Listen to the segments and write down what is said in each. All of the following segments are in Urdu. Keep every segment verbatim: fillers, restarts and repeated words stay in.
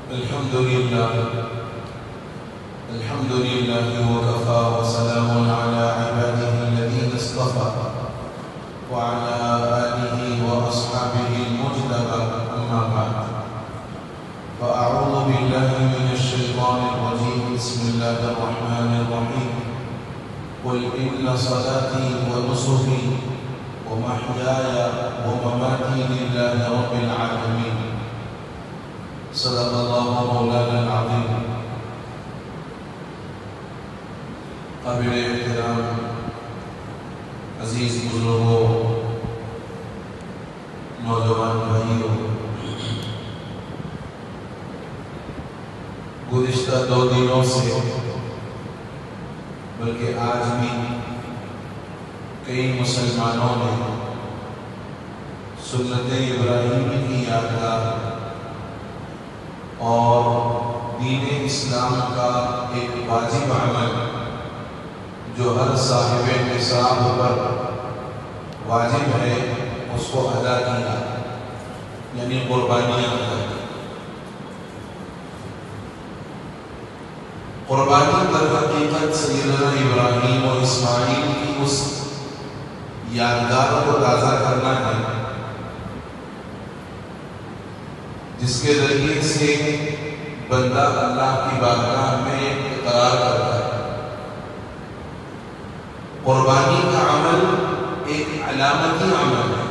الحمد لله الحمد لله وكفى وسلام على عباده الذين اصطفى وعلى آله وأصحابه المجتبى أما بعد فأعوذ بالله من الشيطان الرجيم بسم الله الرحمن الرحيم قل إن صلاتي ونسكي ومحياي ومماتي لله رب العالمين صدق اللہ مولانا العظیم۔ قابل احترام عزیز بزرگوں، نوجوان بھائیوں، گزشتہ دو دنوں سے بلکہ آج بھی کئی مسلمانوں نے سنت ابراہیمی کی یادگار اور دین اسلام کا ایک واجب عمل جو ہر صاحب نصاب پر واجب ہے اس کو ادا کیا، یعنی قربانیاں ادا کی۔ قربانی در حقیقت سیدنا ابراہیم اور اسماعیل کی اس یادگار کو تازہ کرنا ہے جس کے ذریعے سے بندہ اللہ کی بارگاہ میں اقرار کرتا ہے۔ قربانی کا عمل ایک علامتی عمل ہے،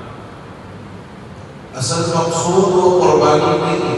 اصل مقصود وہ قربانی نہیں ہے۔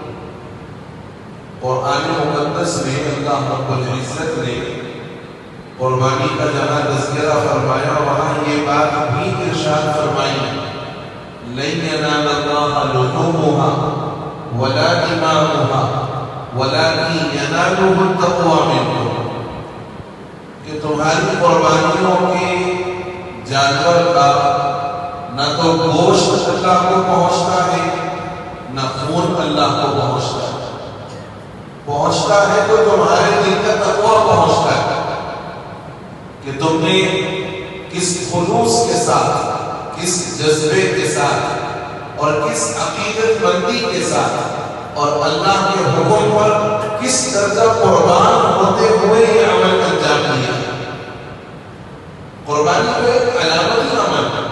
قرآن مقدس میں اللہ رب العزت نے قربانی کا جہاں تذکرہ فرمایا وہاں یہ بات بھی ارشاد فرمائی لَن يَنَالَ اللَّهَ لُحُومُهَا وَلَا دِمَاؤُهَا وَلَكِنْ يَنَالُهُ التَّقْوَىٰ مِنكُمْ، کہ تمہاری قربانیوں کے جانور کا نہ تو گوشت اللہ کو پہنچتا ہے نہ خون اللہ کو پہنچتا ہے، پہنچتا ہے تو تمہارے دل کا تقویٰ پہنچتا ہے کہ تم نے کس خلوص کے ساتھ، کس جذبے کے ساتھ اور کس عقیدت مندی کے ساتھ اور اللہ کے حکم پر کس درجہ قربان ہوتے ہوئے یہ عمل انجام دیا۔ قربانی کو ایک علامتی عمل ہے،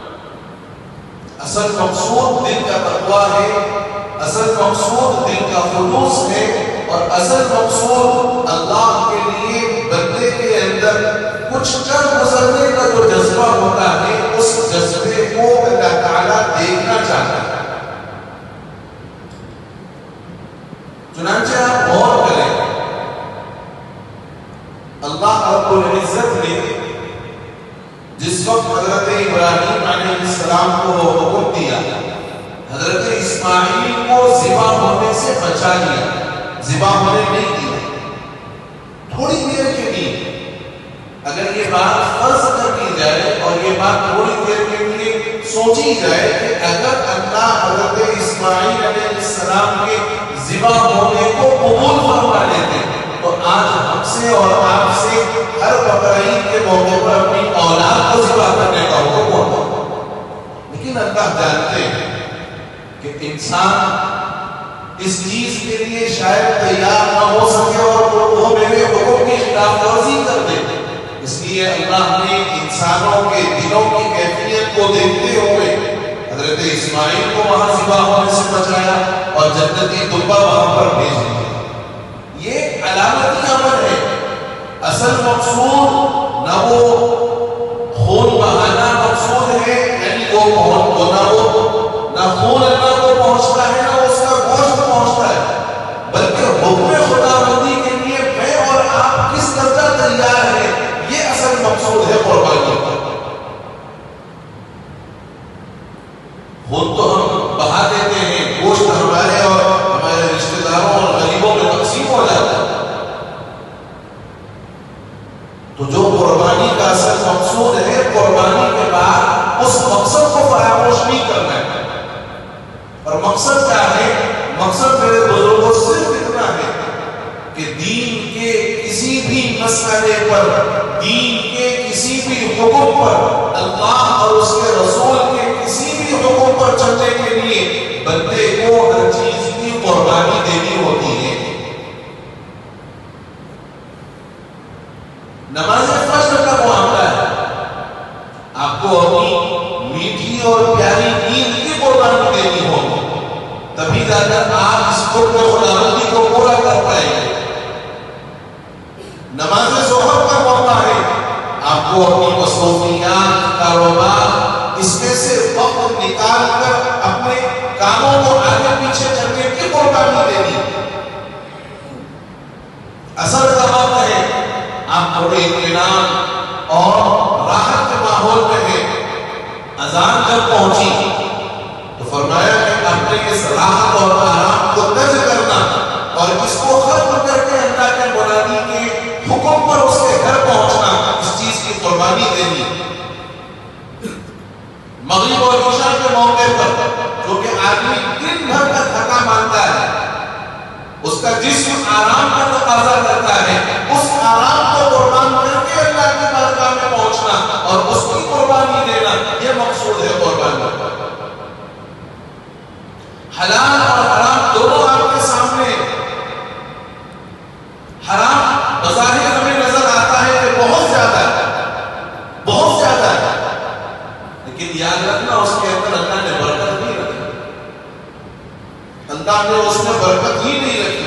اصل مقصود دل کا تقویٰ ہے، اصل مقصود دل کا خلوص ہے، اور اصل مقصود اللہ کے لیے بندے کے اندر کچھ کر گزرنے کا جو جذبہ ہوتا ہے اس جذبے کو اللہ تعالیٰ دیکھنا چاہتا ہے۔ چنانچہ آپ غور کریں، اللہ رب العزت نے جس وقت حضرت ابراہیم علیہ السلام کو حکم دیا، حضرت اسماعیل کو ذبح ہونے سے بچا لیا، ذبح ہونے نہیں دیا، تھوڑی دیر کے لیے اگر یہ بات فرض کر کی جائے اور یہ بات تھوڑی دیر کے لیے سوچی جائے کہ اگر اللہ حضرت اسماعیل علیہ السلام کے ذبح ہونے کو قبول فرما لیتے تو آج ہم سے اور آپ سے ہر بقرعید کے موقع پر اپنی اولاد کو ذبح کرنے کا حکم ہوتا۔ لیکن اللہ جانتے ہیں کہ انسان اس چیز کے لیے شاید تیار نہ ہو سکے اور وہ میرے حکم کی خلاف ورزی کر دے، اس لیے اللہ نے انسانوں کے دلوں کی کیفیت کو دیکھتے ہوئے حضرت اسماعیل کو وہاں ذبح ہونے سے بچایا اور جنتی دبا وہاں پر بھیج دیا۔ یہ علامتی عمل ہے، اصل مقصود نہ وہ خون بہانا مقصود ہے، یعنی وہ نہ وہ نہ خون اللہ کو پہنچتا ہے نہ اس کا گوشت پہنچتا ہے، بلکہ حکم خدا بندی کے لیے میں اور آپ کس درجہ تیار ہے، یہ اصل مقصود ہے قربانی کا۔ خود تو ہم بہا دیتے ہیں، گوشت ہمارے اور ہمارے رشتہ داروں اور غریبوں میں تقسیم ہو جاتا ہے، تو جو قربانی کا اصل مقصود ہے قربانی کے بعد اس مقصد کو فراموش نہیں کرنا ہے۔ اور مقصد کیا ہے؟ مقصد میرے بزرگوں صرف اتنا ہے کہ دین کے کسی بھی مسئلے پر، دین کے کسی بھی حکم پر، اللہ اور اس کے رسول کے کسی بھی حکم پر چلنے کے لیے بندے کو ہر چیز کی قربانی دے اگر آپ اس حکم خداوندی کو پورا کر پائیں گے. نماز ظہر کا موقع ہے، آپ کو اپنی مصروفیات، کاروبار، اس میں سے وقت نکال کر اپنے کاموں کو آگے پیچھے کرنے کی قربانی دینی. اصل کا وقت ہے آپ تھوڑے اطمینان اور راحت کے ماحول میں ہیں. اذان جب پہنچی تو فرمایا کہ اپنے اس راحت اور آرام کو درج کرنا اور اس کو ختم کر کے اللہ کے مرادی کے حکم پر اس کے گھر پہنچنا، اس چیز کی قربانی دینی. مغرب اور عشاء کے موقع پر جو کہ آدمی دن بھر کا تھکا مانتا ہے، اس کا جسم آرام کا تقاضا کرتا ہے، اس آرام کو قربان کر کے اللہ کی بارگاہ میں پہنچنا اور اس کی قربانی دینا، یہ مقصود ہے قربانی. حلال اور حرام دونوں آپ کے سامنے. حرام بظاہر ہمیں نظر آتا ہے کہ بہت زیادہ ہے، بہت زیادہ ہے، لیکن یاد رکھنا اس کے اندر اللہ نے برکت نہیں رکھی. اللہ نے اس میں برکت ہی نہیں رکھی.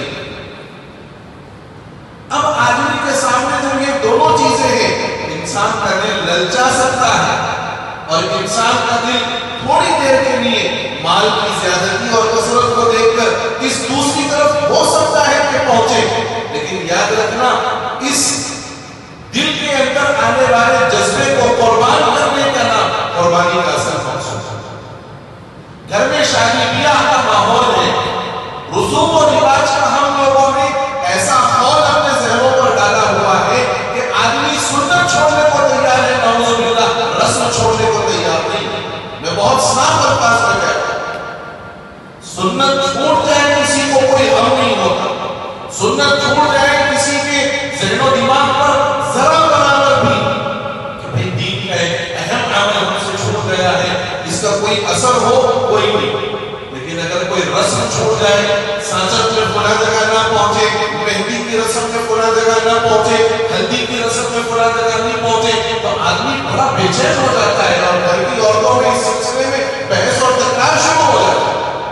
اب آدمی کے سامنے جب یہ دونوں چیزیں ہیں، انسان کا دل للچا سکتا ہے اور انسان کا دل تھوڑی دیر کے لیے مال کی زیادتی اور کثرت کو دیکھ کر اس دوسری طرف ہو سکتا ہے کہ پہنچے. لیکن یاد رکھنا اس دل کے اندر آنے والے جذبے کو قربان کرنے کا نام قربانی کا اصل مقصود ہے. گھر میں شادی بیاہ کا ماحول ہے، رسوم و رواج کا ہم لوگوں نے ایسا خول اپنے ذہنوں پر ڈالا ہوا ہے کہ آدمی سنت چھوڑنے کو تیار ہے، نعوذ باللہ رسم چھوڑنے کو تیار نہیں. میں بہت صاف الفاظ میں کہتا ہوں، سنت چھوٹ جائے کسی کو کوئی غم نہیں ہوتا. سنت چھوٹ جائے کسی کے ذہن و دماغ پر ذرا برابر بھی کہ بھئی دین کا ایک اہم عمل ہم سے چھوٹ گیا ہے، اس کا کوئی اثر ہو کوئی نہیں. لیکن اگر کوئی رسم چھوٹ جائے، سانچت میں فلاں جگہ نہ پہنچے، مہندی کی رسم میں فلاں جگہ نہ پہنچے، ہلدی کی رسم میں فلاں جگہ نہیں پہنچے، تو آدمی بڑا بے چین ہو جاتا ہے اور گھر کی عورتوں میں اس سلسلے میں بحث اور تکرار شروع ہو جاتا ہے.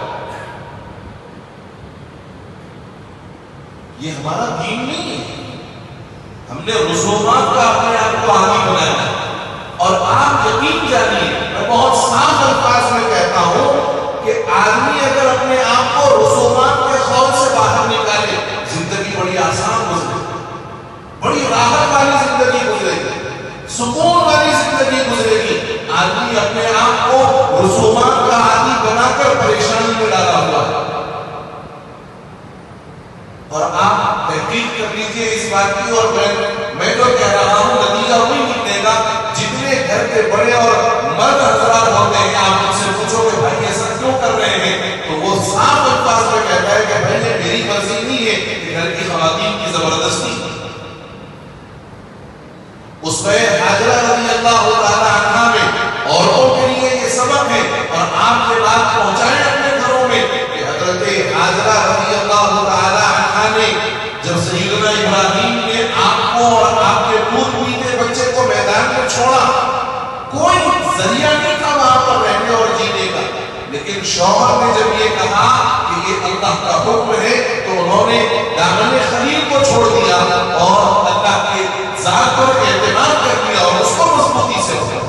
یہ ہمارا دین نہیں ہے. ہم نے رسومات کا اپنے آپ کو عادی بنایا ہے. اور آپ یقین جانیے، میں بہت صاف الفاظ میں کہتا ہوں کہ آدمی اگر اپنے آپ کو رسومات کے خول سے باہر نکالے، زندگی بڑی آسان گزرے گی، بڑی راحت والی زندگی گزرے گی، سکون والی زندگی گزرے گی. آدمی اپنے آپ کو رسومات کا عادی بنا کر پریشانی میں ڈالا ہوا ہے. اور آپ تحقیق کر لیجئے اس بات کی، اور میں میں جو کہہ رہا ہوں نتیجہ وہی نکلے گا. جتنے گھر کے بڑے اور مرد حضرات ہوتے ہیں، آپ ان سے پوچھو کہ بھائی ایسا کیوں کر رہے ہیں، تو وہ صاف الفاظ میں کہتا ہے کہ بھائی یہ میری مرضی نہیں ہے کہ گھر کی خواتین کی زبردستی. اس میں حاجرہ رضی اللہ تعالی عنہ میں عورتوں کے لیے یہ سبق ہے، اور آپ کے بات پہنچائیں اپنے گھروں میں کہ حضرت حاجرہ رضی اللہ تعالی عنہ نے جب سیدنا ابراہیم نے آپ کو اور آپ کے دودھ پیتے بچے کو میدان میں چھوڑا، کوئی ذریعہ نہیں تھا وہاں پر رہنے اور جینے کا. لیکن شوہر نے جب یہ کہا کہ یہ اللہ کا حکم ہے، تو انہوں نے دامن خلیل کو چھوڑ دیا اور اللہ کے ذات پر اعتماد کر دیا اور اس کو مضبوطی سے پکڑا.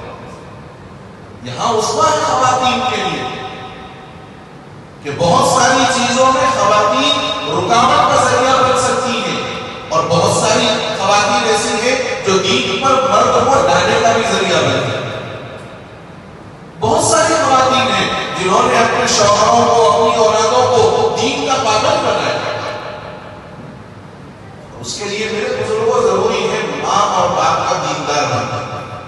یہاں اسوہ ہے خواتین کے لیے کہ بہت ساری چیزوں میں خواتین رکاوٹ کا ذریعہ بن سکتی ہیں، اور بہت ساری خواتین ایسی ہیں جو دین پر مرد کو ڈالنے کا بھی ذریعہ بنتی ہیں. بہت ساری خواتین ہیں جنہوں نے اپنے شوہروں کو، اپنی اولادوں کو دین کا پابند بنایا. اس کے لیے میرے بزرگوں ضروری ہے ماں اور باپ کا دیندار بننا.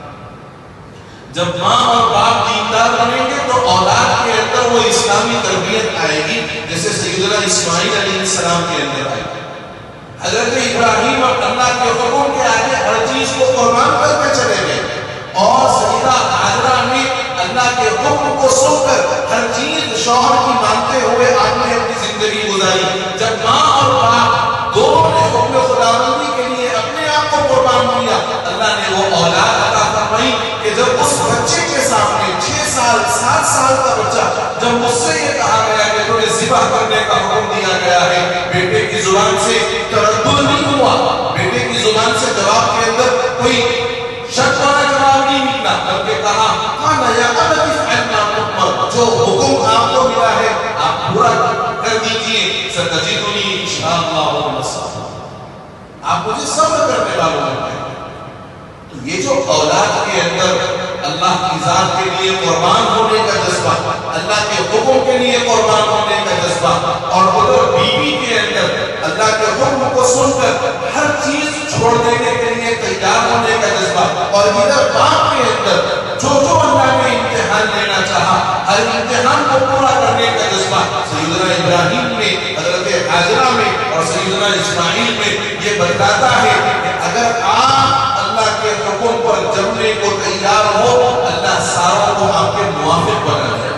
جب ماں اور باپ دیندار بنیں گے تو اولاد کے اندر وہ اسلامی تربیت آئے گی، جیسے سیدنا اسماعیل علیہ السلام کے اندر آئے گی. حضرت ابراہیم اور اللہ کے حکم کے آگے ہر چیز کو قربان کر کے چلے گئے، اور سیدہ حاجرہ نے اللہ کے حکم کو سن کر ہر چیز شوہر کی مانتے ہوئے آپ نے اپنی زندگی گزاری. جب ماں اور باپ دونوں نے حکم خداوندی کے لیے اپنے آپ کو قربان کیا، اللہ نے وہ اولاد عطا فرمائی کہ جب اس بچے کے سامنے چھ سال سات سال کا بچہ جب مجھ سے یہ کہا گیا کہ تمہیں ذبح ذبح کرنے کا حکم دیا گیا ہے. بیٹے کی زبان سے تردد نہیں ہوا, بیٹے کی زبان سے جواب کے اندر کوئی شک والا جواب نہیں نکلا, بلکہ کہا قال یا ابت افعل ما تؤمر, جو حکم آپ کو ملا ہے آپ پورا کر دیجئے, ستجدنی انشاءاللہ من الصابرین, آپ مجھے صبر کرنے والوں میں پائیں. تو یہ جو اولاد کے اندر اللہ کی ذات کے لیے قربان ہونے کا جذبہ, اللہ کے حکم کے لیے قربان ہونے کا جذبہ, اور ادھر بیوی کے اندر اللہ کے حکم کو سن کر ہر چیز چھوڑ دینے کے لیے تیار ہونے کا جذبہ, اور ادھر باپ کے اندر جو جو اللہ نے امتحان لینا چاہا ہر امتحان کو پورا کرنے کا جذبہ. سیدنا ابراہیم میں, حضرت حاجرہ میں اور سیدنا اسماعیل میں یہ بتاتا ہے کہ اگر آپ اللہ کے حکم پر جمنے کو تیار ہو, اللہ ساروں کو آپ کے موافق بنا دے.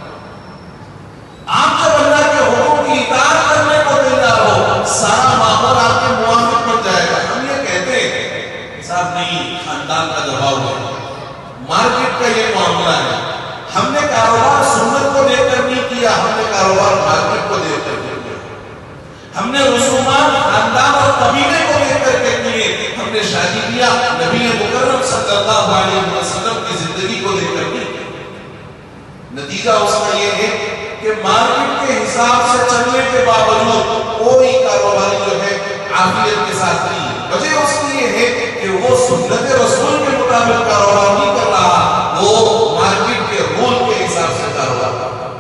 آپ جب اللہ کے حکم کی اطاعت کرنے کو تیار ہو, سارا ماحول آپ کے موافق بن جائے گا. ہم یہ کہتے ہیں صاحب نہیں, خاندان کا دباؤ ہے, مارکیٹ کا یہ معاملہ ہے, ہم نے کاروبار سنت کو دیکھ کر نہیں کیا, ہم نے کاروبار مارکیٹ کو دیکھ کر کیا, ہم نے رسومات خاندان اور قبیلے کو دیکھ کر کے کیے, ہم نے شادی کیا نبی مکرم صلی اللہ علیہ وسلم کی زندگی کو دیکھ کر کی. نتیجہ اس کا یہ ہے کہ مارکیٹ کے حساب سے چلنے کے باوجود کوئی کاروباری جو ہے عافیت کے ساتھ نہیں ہے. وجہ اس کی یہ ہے کہ وہ سنت رسول کے مطابق کاروبار نہیں کر رہا, وہ مارکیٹ کے رول کے حساب سے کاروبار کر رہا.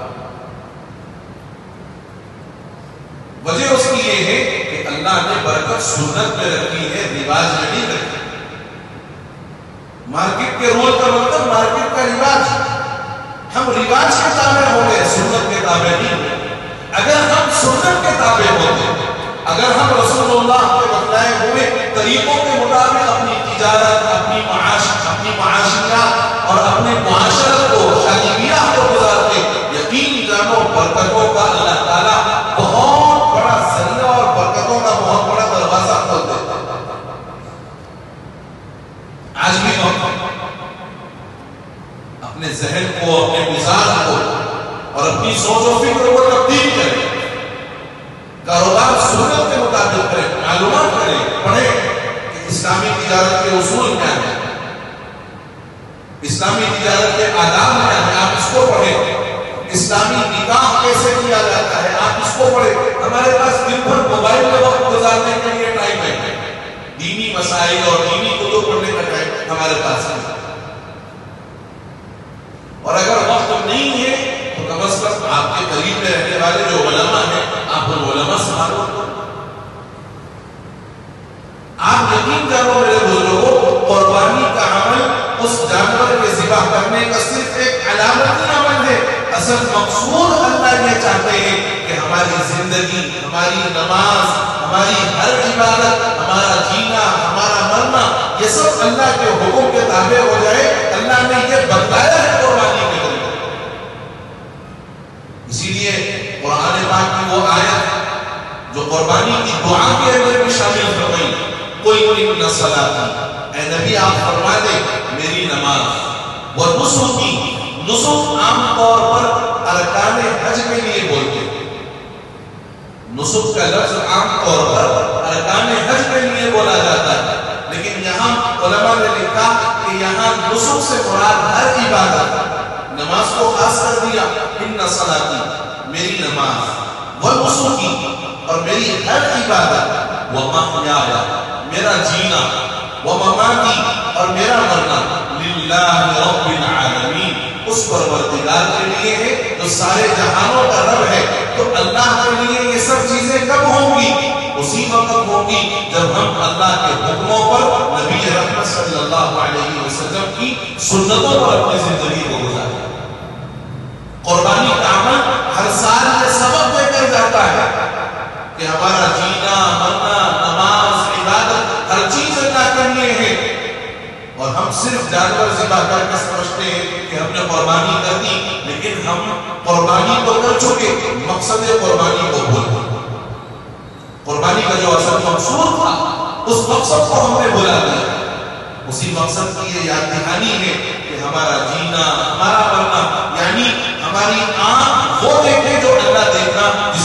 وجہ اس کی یہ ہے کہ اللہ نے برکت سنت میں رکھی ہے, رواج میں نہیں رکھی. مارکیٹ کے رول کا مطلب مارکیٹ کا رواج, ہم رواج کے تابع ہو گئے, سنت کے تابع نہیں. اگر ہم سنت کے تابع ہوتے, اگر ہم رسول اللہ کے بتلائے ہوئے طریقوں کے مطابق اپنی تجارت, اپنی معاش, اپنی معاشیات اور اپنے معاشرت کو, شادی بیاہ کو گزارتے, یقین جانو برکتوں کا اللہ تعالیٰ بہت بڑا ذریعہ اور برکتوں کا بہت بڑا دروازہ کھول دیتا. آج بھی ہم اپنے ذہن کو, اپنے مزاج کو اور اپنی سوچ و فکر کو تبدیل کریں, کاروبار سنت کے مطابق کریں, معلومات کریں, پڑھیں کہ اسلامی تجارت کے اصول کیا ہیں, اسلامی تجارت کے آداب کیا ہیں, آپ اس کو پڑھیں. اسلامی نکاح کیسے کیا جاتا ہے, آپ اس کو پڑھیں. ہمارے پاس دن بھر موبائل میں وقت گزارنے کے لیے ٹائم ہے, دینی مسائل اور دینی کتب پڑھنے کا ٹائم ہمارے پاس ہے. اور اگر وقت نہیں ہے تو کم از کم آپ کے قریب میں رہنے والے جو علماء ہیں, آپ ان علماء سے معلوم کریں. آپ یقین جانو میرے بزرگوں, قربانی کا عمل اس جانور کے ذبح کرنے کا صرف ایک علامتی عمل ہے. اصل مقصود اللہ یہ چاہتے ہیں کہ ہماری زندگی, ہماری نماز, ہماری ہر عبادت, ہمارا جینا, ہمارا مرنا, یہ سب اللہ کے حکم کے تابع ہو جائے. اللہ نے یہ بتلایا ہے قربانی کے ذریعے. اسی لیے قرآن پاک کی وہ آیت جو قربانی کی دعا کے اندر بھی شامل فرمائی, کوئی ان صلاتی, اے نبی آپ فرما دیں میری نماز, وہ نسکی, نسک عام طور پر ارکان حج کے لیے بولتے ہیں. نسک کا لفظ عام طور پر ارکان حج کے لیے بولا جاتا ہے, لیکن یہاں علماء نے لکھا کہ یہاں نسک سے مراد ہر عبادت, نماز کو خاص کر دیا, ان صلاتی میری نماز, وہ نسکی اور میری ہر عبادت, وہ محیایا میرا جینا, وہ مماتی اور میرا مرنا, للہ رب العالمین, اس پروردگار کے لیے ہے جو سارے جہانوں کا رب ہے. تو اللہ کے لیے یہ سب چیزیں کب ہوں گی؟ اسی وقت ہوں گی جب ہم اللہ کے حکموں پر, نبی رحمت صلی اللہ علیہ وسلم کی سنتوں پر اپنی زندگی کو گزاریں. قربانی کا عمل ہر سال یہ سبب دے کر جاتا ہے کہ ہمارا جینا, مرنا, نماز, عبادت, ہر چیز اللہ کے لیے ہے. اور ہم صرف جانور ذبح کر کے سمجھتے ہیں کہ ہم نے قربانی کر دی, لیکن ہم قربانی تو کر چکے, مقصد قربانی کو بھول گئے. قربانی کا جو اصل مقصود تھا اس مقصد کو ہم نے بھلا دیا. اسی مقصد کی یہ یاد دہانی ہے کہ ہمارا جینا, ہمارا مرنا, یعنی ہماری آنکھ وہ دیکھے جو اللہ دیکھنا,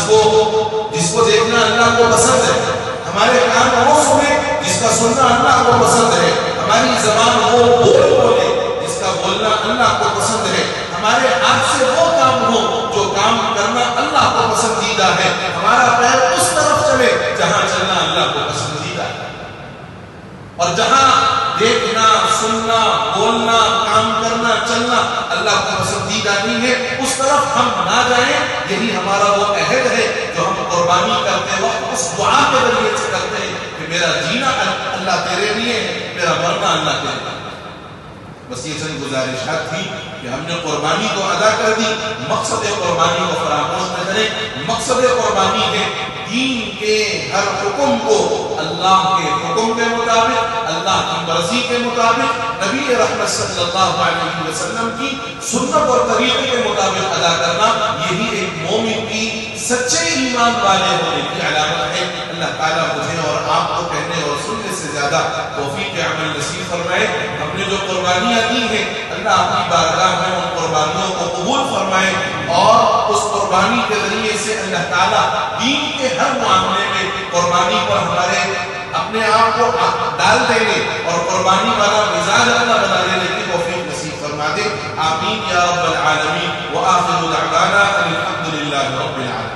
پسندیدہ ہے، ہمارا پیر اس طرف چلے جہاں چلنا اللہ کو پسندیدہ ہے، اور جہاں دیکھنا، سننا، بولنا، کام کرنا، چلنا اللہ کو پسندیدہ نہیں ہے اس طرف ہم نہ جائیں۔ یہی ہمارا وہ عہد ہے جو ہم قربانی کرتے وقت اس دعا کے ذریعے سے کرتے ہیں کہ میرا جینا اللہ تیرے لیے ہے، میرا مرنا اللہ تیرے لیے۔ بس یہ چند گزارشات تھی کہ ہم نے قربانی کو ادا کر دی، مقصد قربانی کو فراموش نہ کریں۔ مقصد قربانی ہے دین کے ہر حکم کو اللہ کے حکم کے مطابق، اللہ کی مرضی کے مطابق، نبی رحمت صلی اللہ علیہ وسلم کی سنت اور طریقے کے مطابق ادا کرنا، یہی ایک مومن کی سچے ایمان والے ہونے کی علامت ہے۔ اللہ تعالیٰ مجھے اور آپ کو کہنے اور سننے سے زیادہ توفیق عمل نصیب فرمائے۔ ہم نے جو قربانیاں دی ہیں اللہ اپنی بارگاہ میں ان قربانیوں کو قبول فرمائے، اور اس قربانی کے ذریعے سے اللہ تعالیٰ دین کے ہر معاملے میں قربانی پر ہمارے اپنے آپ کو ڈال دینے اور قربانی والا مزاج اللہ بنا دینے کی توفیق نصیب فرما دے۔ آمین یا رب العالمین، وآخر دعوانا الحمد للہ رب العالمین۔